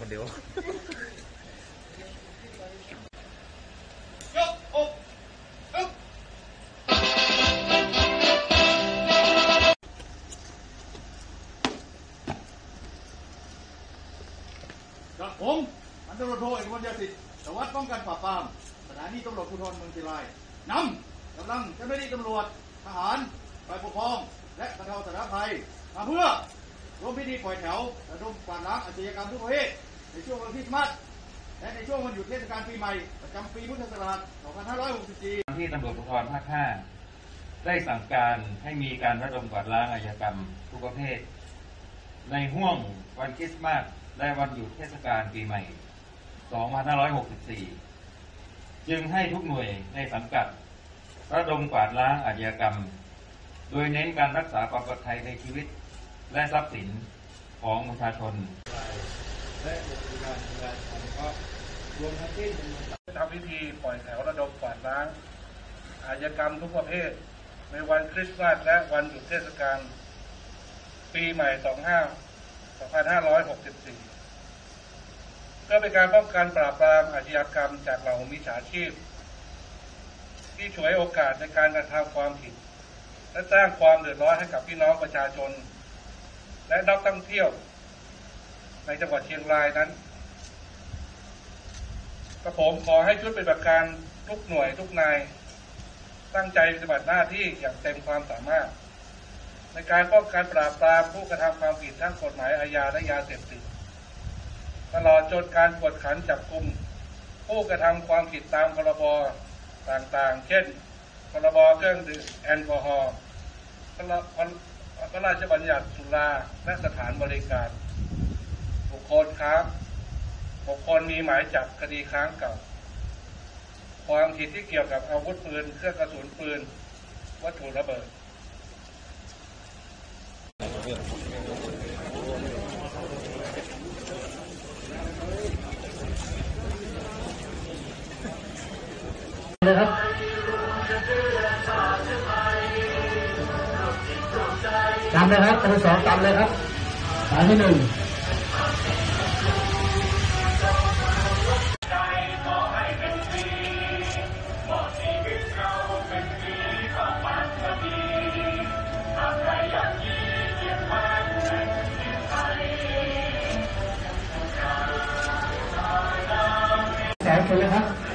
คนเดียวยกอกอึ๊บกับผมพันตำรวจโทเอกมลยาสิทธิ์สารวัตรป้องกันปราบปรามสถานีตำรวจภูธรเมืองเชียงรายนำกำลังเจ้าหน้าที่ตำรวจทหารฝ่ายปกครองและบรรเทาสาธารณภัยมาเพื่อร่วมพิธีปล่อยแถวระดมกวาดล้างอาชญากรรมทุกประเภทในช่วงวันคริสต์มาสและในช่วงวันหยุดเทศกาลปีใหม่ประจำปีพุทธศักราช 2564 ที่ตำรวจภูธรภาค 5 ได้สั่งการให้มีการระดมกวาดล้างอาชญากรรมทุกประเภทในห่วงวันคริสต์มาสและวันหยุดเทศกาลปีใหม่ 2564 จึงให้ทุกหน่วยในสังกัดระดมกวาดล้างอาชญากรรมโดยเน้นการรักษาความปลอดภัยในชีวิตและทรัพย์สินของประชาชนและบริการของก็รวมทั้งที่ทำพิธีปล่อยแถวระดมกวาดล้างอาชญากรรมทุกประเภทในวันคริสต์มาสและวันหยุดเทศกาลปีใหม่ 2564 เพื่อเป็นการป้องกันปราบปรามอาชญากรรมจากเหล่ามิจฉาชีพที่ฉวยโอกาสในการกระทำความผิดและสร้างความเดือดร้อนให้กับพี่น้องประชาชนและนักท่องเที่ยวในจังหวัดเชียงรายนั้นกระผมขอให้ชุดปฏิบัติการทุกหน่วยทุกนายตั้งใจปฏิบัติหน้าที่อย่างเต็มความสามารถในการป้องกันปราบปรามผู้กระทำความผิดทั้งกฎหมายอาญาและยาเสพติดตลอดจนการกวดขันจับกุมผู้กระทำความผิดตามพรบต่างๆเช่นพรบเครื่องดื่มแอลกอฮอล์พระราชบัญญัติสุราและสถานบริการบุคคลมีหมายจับคดีค้างเก่าความผิดที่เกี่ยวกับอาวุธปืนเครื่องกระสุนปืนวัตถุระเบิดเลยครับจำเลยครับตัวสองจำเลยครับสายที่หนึ่งแสงเขียวเลยครับ